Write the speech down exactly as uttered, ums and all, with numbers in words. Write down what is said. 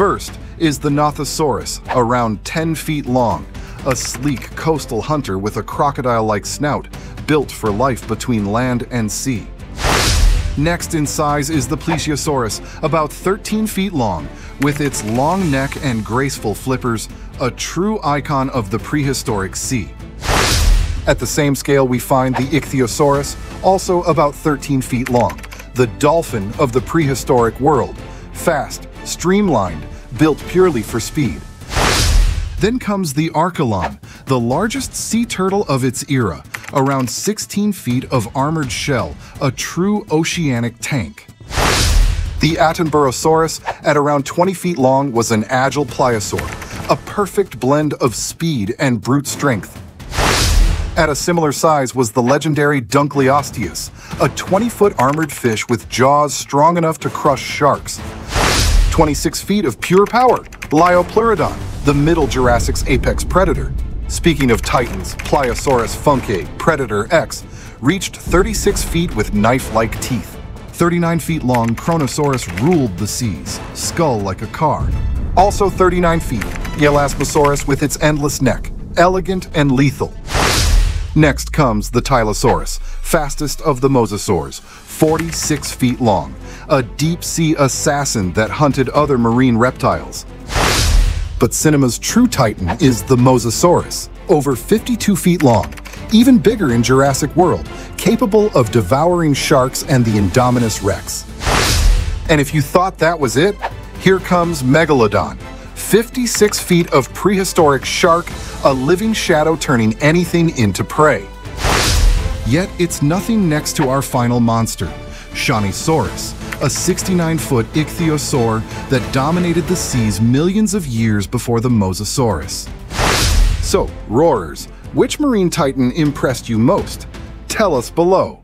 First is the Nothosaurus, around ten feet long, a sleek coastal hunter with a crocodile-like snout, built for life between land and sea. Next in size is the Plesiosaurus, about thirteen feet long, with its long neck and graceful flippers, a true icon of the prehistoric sea. At the same scale we find the Ichthyosaurus, also about thirteen feet long, the dolphin of the prehistoric world, fast, streamlined, built purely for speed. Then comes the Archelon, the largest sea turtle of its era, around sixteen feet of armored shell, a true oceanic tank. The Attenborosaurus, at around twenty feet long, was an agile pliosaur, a perfect blend of speed and brute strength. At a similar size was the legendary Dunkleosteus, a twenty-foot armored fish with jaws strong enough to crush sharks. twenty-six feet of pure power, Liopleurodon, the Middle Jurassic's apex predator. Speaking of titans, Pliosaurus funkei, Predator X, reached thirty-six feet with knife-like teeth. thirty-nine feet long, Kronosaurus ruled the seas, skull like a car. Also thirty-nine feet, Elasmosaurus with its endless neck, elegant and lethal. Next comes the Tylosaurus, fastest of the Mosasaurs, forty-six feet long, a deep-sea assassin that hunted other marine reptiles. But cinema's true titan is the Mosasaurus, over fifty-two feet long, even bigger in Jurassic World, capable of devouring sharks and the Indominus Rex. And if you thought that was it, here comes Megalodon, fifty-six feet of prehistoric shark, a living shadow turning anything into prey. Yet it's nothing next to our final monster, Shonisaurus, a sixty-nine-foot ichthyosaur that dominated the seas millions of years before the Mosasaurus. So, roarers, which marine titan impressed you most? Tell us below.